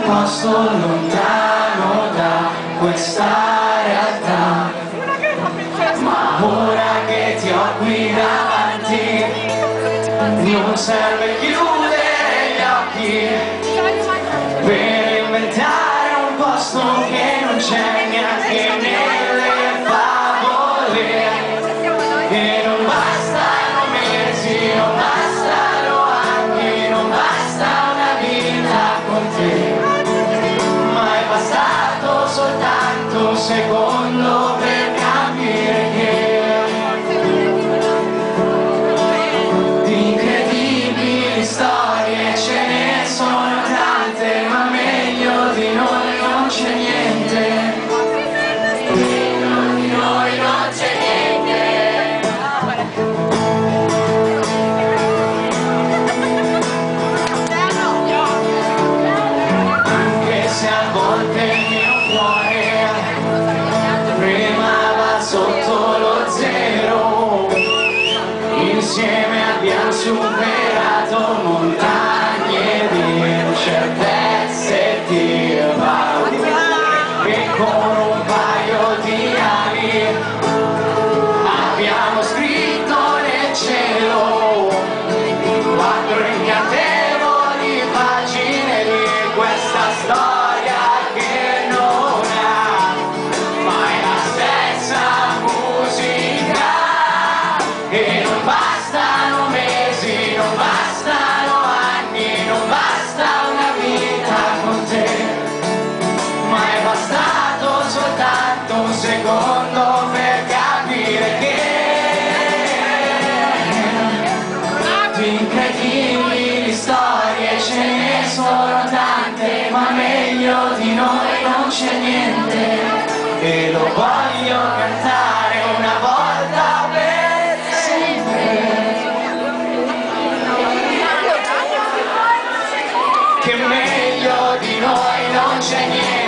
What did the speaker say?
posto lontano da questa realtà, ma ora che ti ho qui davanti non serve chiudere gli occhi per inventare un posto che non c'è neanche nelle favole. E non bastano mesi, non bastano anni, non basta una vita con te, ma è bastato soltanto un secondo per capire che di incredibili storie ce ne sono tante, ma meglio di noi non c'è niente. Meglio di noi non c'è niente. Anche se a volte il mio cuore tremava sotto lo zero, insieme abbiamo superato montagne di incertezze e di paure, e con un paio di ali abbiamo scritto nel cielo 4 incantevoli pagine di questa storia che non ha mai la stessa musica. E non bastano mesi, non bastano anni, non basta una vita con te, ma è bastato soltanto un secondo per capire che di incredibili storie ce ne sono tante, ma meglio di noi non c'è niente. E lo voglio cantare una volta per sempre, che meglio di noi non c'è niente.